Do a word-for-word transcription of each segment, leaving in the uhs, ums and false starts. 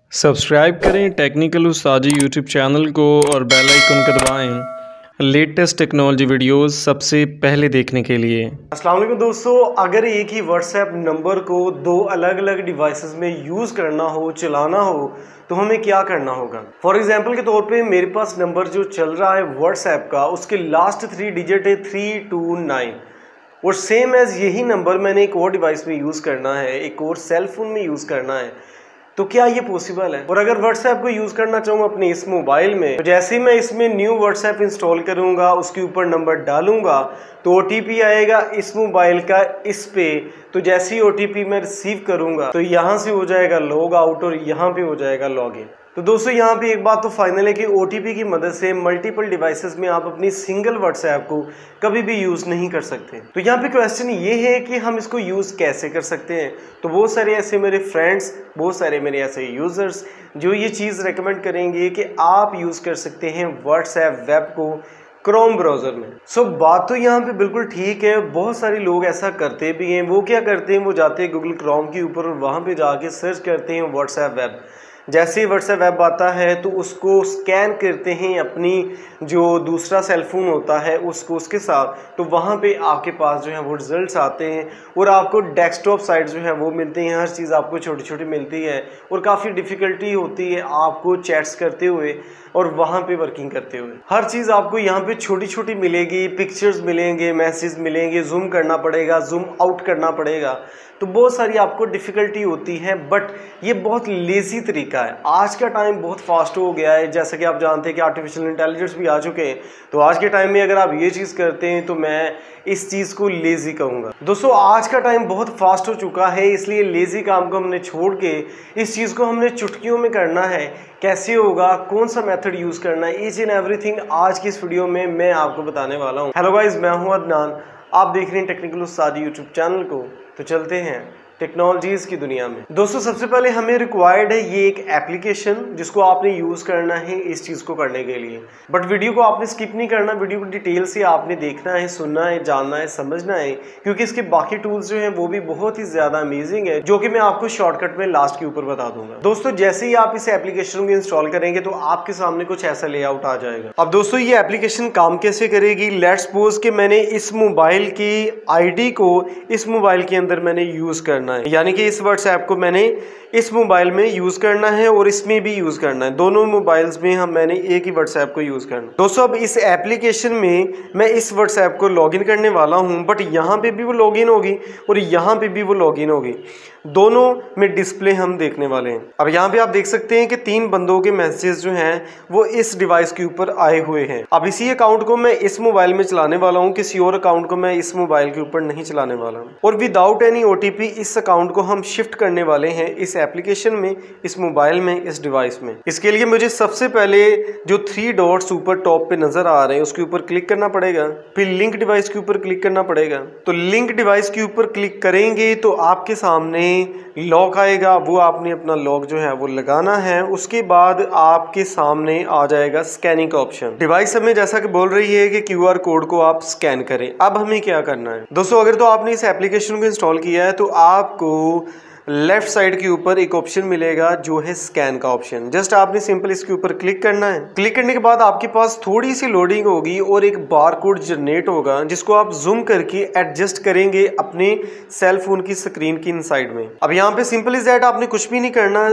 Subscribe करें technical उस्तादी YouTube channel को और बेल आइकन को दबाएं लेटेस्ट टेक्नोलॉजी वीडियोस सबसे पहले देखने के लिए। अस्सलाम वालेकुम दोस्तों, अगर एक ही व्हाट्सएप नंबर को दो अलग अलग डिवाइसेस में यूज़ करना हो, चलाना हो, तो हमें क्या करना होगा। फॉर एग्जांपल के तौर पे मेरे पास नंबर जो चल रहा है व्हाट्सएप का, उसके लास्ट थ्री डिजिट है थ्री टू नाइन और सेम एज यही नंबर मैंने एक और डिवाइस में यूज़ करना है, एक और सेल फोन में यूज़ करना है, तो क्या ये पॉसिबल है। और अगर व्हाट्सएप को यूज़ करना चाहूँ अपने इस मोबाइल में, तो जैसे ही मैं इसमें न्यू व्हाट्सएप इंस्टॉल करूँगा, उसके ऊपर नंबर डालूंगा तो ओटीपी आएगा इस मोबाइल का इस पे। तो जैसे ही ओटीपी मैं रिसीव करूँगा तो यहाँ से हो जाएगा लॉग आउट और यहाँ पे हो जाएगा लॉग इन। तो दोस्तों यहाँ पे एक बात तो फाइनल है कि ओटीपी की मदद से मल्टीपल डिवाइसेस में आप अपनी सिंगल व्हाट्सएप को कभी भी यूज़ नहीं कर सकते। तो यहाँ पे क्वेश्चन ये है कि हम इसको यूज़ कैसे कर सकते हैं। तो बहुत सारे ऐसे मेरे फ्रेंड्स, बहुत सारे मेरे ऐसे यूज़र्स जो ये चीज़ रेकमेंड करेंगे कि आप यूज़ कर सकते हैं व्हाट्सएप वेब को क्रोम ब्राउज़र में। सो so, बात तो यहाँ पे बिल्कुल ठीक है, बहुत सारे लोग ऐसा करते भी हैं। वो क्या करते हैं, वो जाते हैं गूगल क्रोम के ऊपर और वहाँ पे जाके सर्च करते हैं व्हाट्सएप वेब। जैसे ही व्हाट्सएप वेब आता है तो उसको स्कैन करते हैं अपनी जो दूसरा सेलफोन होता है उसको उसके साथ, तो वहाँ पे आपके पास जो है वो रिजल्ट्स आते हैं और आपको डेस्कटॉप साइट जो है वो मिलती हैं। हर चीज़ आपको छोटी छोटी मिलती है और काफ़ी डिफ़िकल्टी होती है आपको चैट्स करते हुए और वहाँ पे वर्किंग करते हुए। हर चीज़ आपको यहाँ पे छोटी छोटी मिलेगी, पिक्चर्स मिलेंगे, मैसेज मिलेंगे, जूम करना पड़ेगा, जूम आउट करना पड़ेगा, तो बहुत सारी आपको डिफ़िकल्टी होती है। बट ये बहुत लेज़ी तरीका है। आज का टाइम बहुत फास्ट हो गया है, जैसा कि आप जानते हैं कि आर्टिफिशियल इंटेलिजेंस भी आ चुके हैं। तो आज के टाइम में अगर आप ये चीज़ करते हैं तो मैं इस चीज़ को लेज़ी कहूँगा। दोस्तों आज का टाइम बहुत फास्ट हो चुका है, इसलिए लेज़ी काम को हमने छोड़ के इस चीज़ को हमने चुटकियों में करना है। कैसे होगा, कौन सा मेथड यूज़ करना है, ईच एंड एवरीथिंग आज की इस वीडियो में मैं आपको बताने वाला हूँ। हेलो गाइस, मैं हूँ अदनान, आप देख रहे हैं टेक्निकल उस्तादी यूट्यूब चैनल को। तो चलते हैं टेक्नोलॉजीज़ की दुनिया में। दोस्तों सबसे पहले हमें रिक्वायर्ड है ये एक एप्लीकेशन जिसको आपने यूज़ करना है इस चीज़ को करने के लिए। बट वीडियो को आपने स्किप नहीं करना, वीडियो को डिटेल से आपने देखना है, सुनना है, जानना है, समझना है, क्योंकि इसके बाकी टूल्स जो हैं वो भी बहुत ही ज़्यादा अमेजिंग है, जो कि मैं आपको शॉर्टकट में लास्ट के ऊपर बता दूंगा। दोस्तों जैसे ही आप इस एप्लीकेशन को इंस्टॉल करेंगे तो आपके सामने कुछ ऐसा लेआउट आ जाएगा। अब दोस्तों ये एप्लीकेशन काम कैसे करेगी, लेट्स सपोज कि मैंने इस मोबाइल की आई डी को इस मोबाइल के अंदर मैंने यूज़ करना, यानी कि इस व्हाट्सएप को मैंने इस मोबाइल में यूज़ करना है और इसमें भी यूज़ करना है। दोनों मोबाइल्स में हम मैंने एक ही व्हाट्सएप को यूज़ करना है। दोस्तों अब इस एप्लीकेशन में मैं इस व्हाट्सएप को लॉगिन करने वाला हूं, बट यहाँ पे भी वो लॉगिन होगी और यहाँ पे भी वो लॉगिन होगी, दोनों में डिस्प्ले हम देखने वाले हैं। अब यहाँ पे आप देख सकते हैं कि तीन बंदों के मैसेज जो हैं वो इस डिवाइस के ऊपर आए हुए हैं। अब इसी अकाउंट को मैं इस मोबाइल में चलाने वाला हूँ, किसी और अकाउंट को मैं इस मोबाइल के ऊपर नहीं चलाने वाला हूँ। और विदाउट एनी ओटीपी इस अकाउंट को हम शिफ्ट करने वाले हैं इस एप्लीकेशन में, इस मोबाइल में, इस डिवाइस में। इसके लिए मुझे सबसे पहले जो थ्री डॉट्स ऊपर टॉप पे नजर आ रहे हैं उसके ऊपर क्लिक करना पड़ेगा, फिर लिंक डिवाइस के ऊपर क्लिक करना पड़ेगा। तो लिंक डिवाइस के ऊपर क्लिक करेंगे तो आपके सामने लॉक आएगा, वो आपने अपना लॉक जो है वो लगाना है। उसके बाद आपके सामने आ जाएगा स्कैनिंग का ऑप्शन। डिवाइस हमें जैसा कि बोल रही है कि क्यूआर कोड को आप स्कैन करें। अब हमें क्या करना है दोस्तों, अगर तो आपने इस एप्लीकेशन को इंस्टॉल किया है तो आपको लेफ्ट साइड के ऊपर एक ऑप्शन मिलेगा जो है स्कैन का ऑप्शन। जस्ट आपने सिंपल इसके ऊपर क्लिक करना है। क्लिक करने के बाद आपके पास थोड़ी सी लोडिंग होगी और एक बार कोड जनरेट होगा जिसको आप जूम करके एडजस्ट करेंगे अपने सेल फोन की स्क्रीन की इनसाइड में। अब यहाँ पे सिंपल इज दैट, आपने कुछ भी नहीं करना।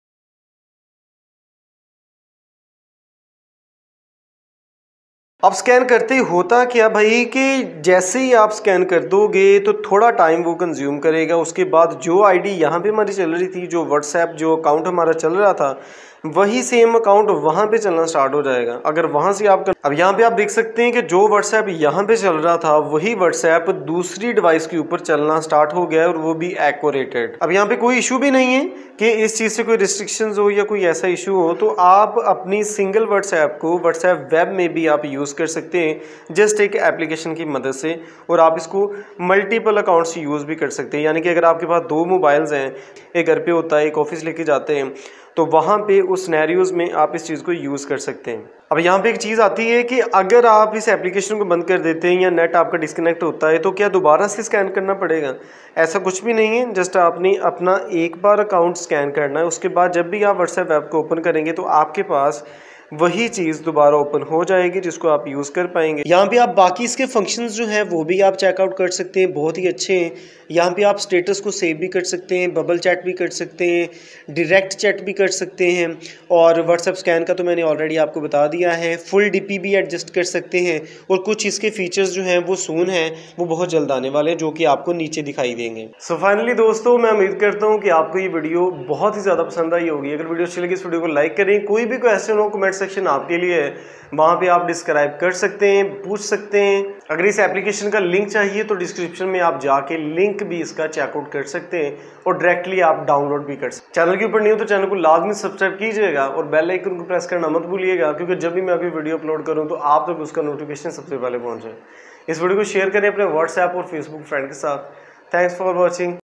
अब स्कैन करते ही होता क्या भाई कि जैसे ही आप स्कैन कर दोगे तो थोड़ा टाइम वो कंज्यूम करेगा। उसके बाद जो आईडी यहाँ पे हमारी चल रही थी, जो व्हाट्सएप जो अकाउंट हमारा चल रहा था, वही सेम अकाउंट वहाँ पे चलना स्टार्ट हो जाएगा। अगर वहाँ से आप कर... अब यहाँ पे आप देख सकते हैं कि जो व्हाट्सएप यहाँ पे चल रहा था वही व्हाट्सएप दूसरी डिवाइस के ऊपर चलना स्टार्ट हो गया है और वो भी एक्यूरेटेड। अब यहाँ पे कोई इशू भी नहीं है कि इस चीज़ से कोई रिस्ट्रिक्शंस हो या कोई ऐसा इशू हो, तो आप अपनी सिंगल व्हाट्सएप को व्हाट्सएप वेब में भी आप यूज़ यूज़ कर सकते हैं जस्ट एक एप्लीकेशन की मदद से। और आप इसको मल्टीपल अकाउंट से यूज़ भी कर सकते हैं, यानी कि अगर आपके पास दो मोबाइल्स हैं, एक घर पे होता है एक ऑफिस लेके जाते हैं, तो वहाँ पे उस सिनेरियोज़ में आप इस चीज़ को यूज़ कर सकते हैं। अब यहाँ पे एक चीज़ आती है कि अगर आप इस एप्लीकेशन को बंद कर देते हैं या नेट आपका डिस्कनेक्ट होता है तो क्या दोबारा से स्कैन करना पड़ेगा? ऐसा कुछ भी नहीं है, जस्ट आपने अपना एक बार अकाउंट स्कैन करना है, उसके बाद जब भी आप व्हाट्सएप ऐप को ओपन करेंगे तो आपके पास वही चीज़ दोबारा ओपन हो जाएगी जिसको आप यूज़ कर पाएंगे। यहाँ पे आप बाकी इसके फंक्शंस जो हैं वो भी आप चेकआउट कर सकते हैं, बहुत ही अच्छे हैं। यहाँ पे आप स्टेटस को सेव भी कर सकते हैं, बबल चैट भी कर सकते हैं, डायरेक्ट चैट भी कर सकते हैं, और व्हाट्सएप स्कैन का तो मैंने ऑलरेडी आपको बता दिया है। फुल डीपी भी एडजस्ट कर सकते हैं, और कुछ इसके फीचर्स जो हैं वो सून हैं, वो बहुत जल्द आने वाले हैं जो कि आपको नीचे दिखाई देंगे। सो फाइनली दोस्तों, मैं उम्मीद करता हूँ कि आपको ये वीडियो बहुत ही ज़्यादा पसंद आई होगी। अगर वीडियो अच्छी लगी इस वीडियो को लाइक करें, कोई भी क्वेश्चन हो कमेंट सेक्शन आपके लिए है, वहाँ पे आप डिस्क्राइब कर सकते हैं, पूछ सकते हैं। अगर इस एप्लीकेशन का लिंक चाहिए तो डिस्क्रिप्शन में आप जाके लिंक भी इसका चेकआउट कर सकते हैं और डायरेक्टली आप डाउनलोड भी कर सकते हैं। चैनल के ऊपर नहीं हो तो चैनल को लाजमी सब्सक्राइब कीजिएगा और बेल आइकन को प्रेस करना मत भूलिएगा, क्योंकि जब भी मैं अभी वीडियो अपलोड करूँ तो आप तक उसका नोटिफिकेशन सबसे पहले पहुँचे। इस वीडियो को शेयर करें अपने व्हाट्सएप और फेसबुक फ्रेंड के साथ। Thanks for watching.